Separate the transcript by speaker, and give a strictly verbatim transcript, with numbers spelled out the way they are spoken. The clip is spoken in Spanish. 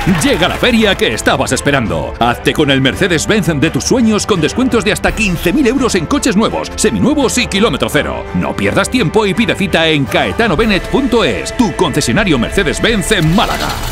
Speaker 1: Llega la feria que estabas esperando. Hazte con el Mercedes-Benz de tus sueños con descuentos de hasta quince mil euros en coches nuevos, seminuevos y kilómetro cero. No pierdas tiempo y pide cita en caetano bennett punto es, tu concesionario Mercedes-Benz en Málaga.